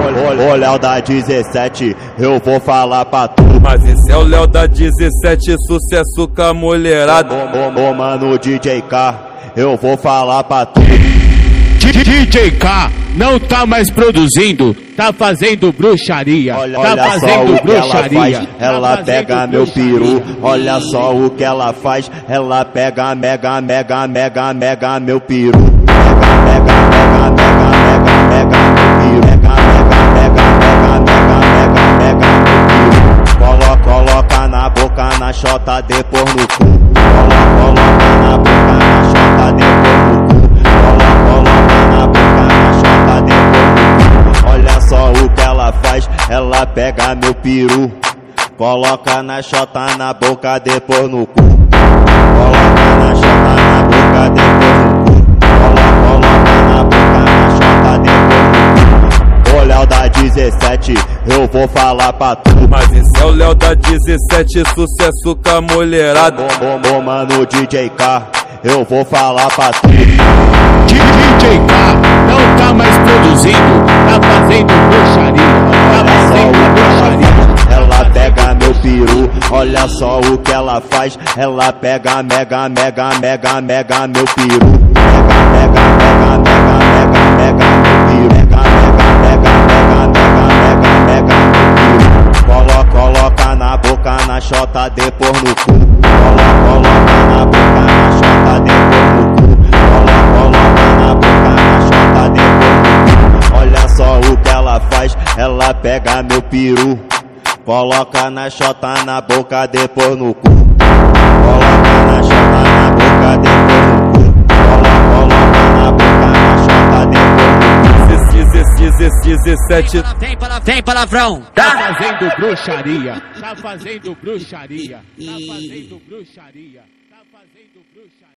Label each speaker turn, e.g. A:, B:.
A: Ô Léo da 17, eu vou falar pra tu.
B: Mas esse é o Léo da 17, sucesso com a mulherada.
A: Ô mano DJ K, eu vou falar pra tu.
C: DJ K não tá mais produzindo, tá fazendo bruxaria.
A: Olha
C: tá
A: só
C: fazendo
A: o que
C: bruxaria.
A: ela faz, ela pega meu peru. Olha só o que ela faz, ela pega mega meu peru. Mega meu peru. Coloca na boca, na chota, depois no cu. Coloca na boca, na chota, depois no cu. Coloca na boca, na chota, depois no cu. Olha só o que ela faz, ela pega meu peru. Coloca na chota, na boca, depois no cu. Coloca na chota, na boca, depois no cu. Coloca na boca, na chota, depois no cu. Ô Léo da 17, eu vou falar pra tu.
B: Mas esse é o Léo da 17, sucesso com a mulherada.
A: Ô mano DJ K, eu vou falar pra tu.
C: DJ K não tá mais produzindo, tá fazendo bruxaria. Tá fazendo bruxaria.
A: Ela pega meu peru, olha só o que ela faz. Ela pega mega meu peru. Mega meu peru. Coloca na boca, na chota, depois no cu. Coloca na boca, na chota, depois no cu. Coloca na boca, na chota, depois no cu. Olha só o que ela faz, ela pega meu peru. Coloca na chota, na boca, depois no cu. Coloca na chota, na boca, depois no cu. Coloca na boca, na chota, depois no cu.
B: 17
D: Tem palavrão,
C: Tá fazendo bruxaria. Tá fazendo bruxaria. Tá fazendo bruxaria. Tá fazendo bruxaria.